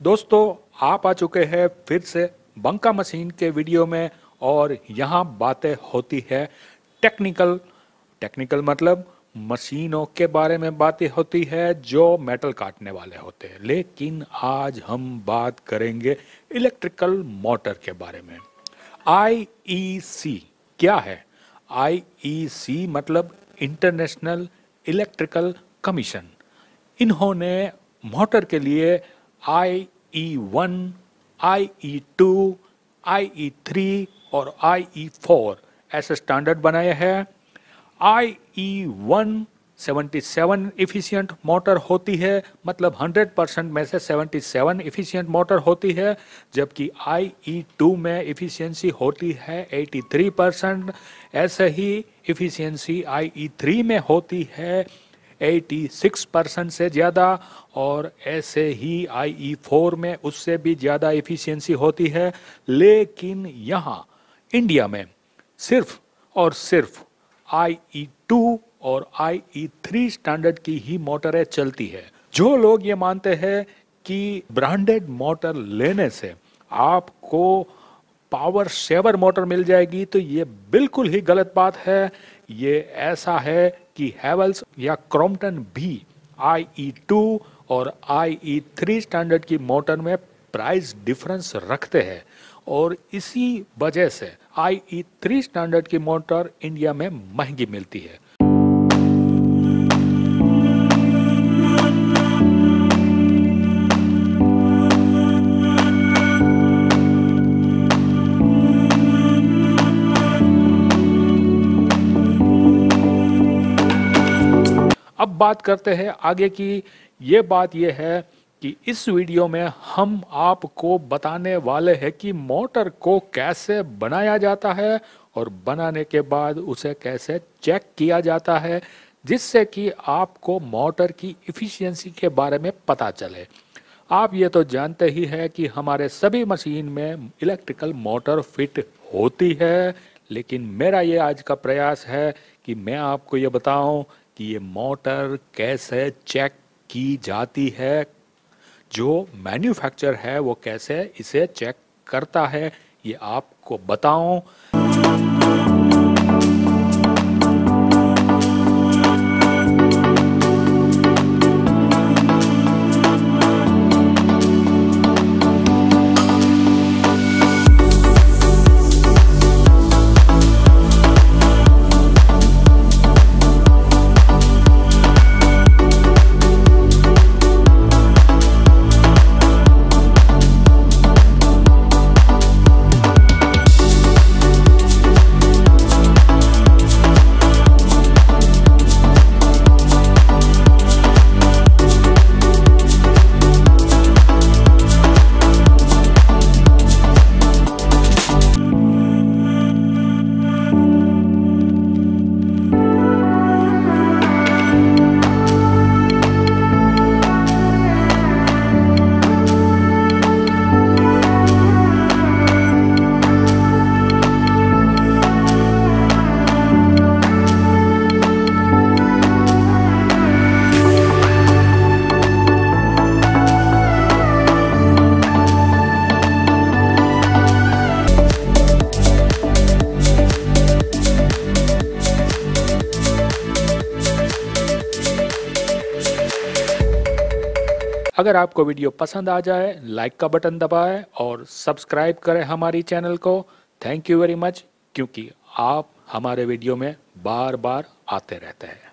दोस्तों, आप आ चुके हैं फिर से बंका मशीन के वीडियो में और यहाँ बातें होती है टेक्निकल। टेक्निकल मतलब मशीनों के बारे में बातें होती है जो मेटल काटने वाले होते हैं। लेकिन आज हम बात करेंगे इलेक्ट्रिकल मोटर के बारे में। आईईसी क्या है? आईईसी मतलब इंटरनेशनल इलेक्ट्रिकल कमीशन। इन्होंने मोटर के लिए IE1, IE2, IE3 और IE4 ऐसे स्टैंडर्ड बनाए हैं। IE1 77 इफिशिएंट मोटर होती है, मतलब 100% में से 77 इफिशिएंट मोटर होती है, जबकि IE2 में इफिशिएंसी होती है 83%। ऐसे ही इफिशिएंसी IE3 में होती है 86% से ज़्यादा, और ऐसे ही IE4 में उससे भी ज़्यादा इफिशिएंसी होती है। लेकिन यहाँ इंडिया में सिर्फ और सिर्फ IE2 और IE3 स्टैंडर्ड की ही मोटरें चलती है। जो लोग ये मानते हैं कि ब्रांडेड मोटर लेने से आपको पावर सेवर मोटर मिल जाएगी, तो ये बिल्कुल ही गलत बात है। ये ऐसा है कि हैवेल्स या क्रॉम्पटन भी IE2 और IE3 स्टैंडर्ड की मोटर में प्राइस डिफरेंस रखते हैं, और इसी वजह से IE3 स्टैंडर्ड की मोटर इंडिया में महंगी मिलती है। अब बात करते हैं आगे की। ये बात ये है कि इस वीडियो में हम आपको बताने वाले हैं कि मोटर को कैसे बनाया जाता है और बनाने के बाद उसे कैसे चेक किया जाता है, जिससे कि आपको मोटर की इफिशिएंसी के बारे में पता चले। आप ये तो जानते ही है कि हमारे सभी मशीन में इलेक्ट्रिकल मोटर फिट होती है, लेकिन मेरा ये आज का प्रयास है कि मैं आपको ये बताऊं कि ये मोटर कैसे चेक की जाती है, जो मैन्युफैक्चर है वो कैसे इसे चेक करता है, ये आपको बताऊं। अगर आपको वीडियो पसंद आ जाए, लाइक का बटन दबाएं और सब्सक्राइब करें हमारी चैनल को। थैंक यू वेरी मच, क्योंकि आप हमारे वीडियो में बार बार आते रहते हैं।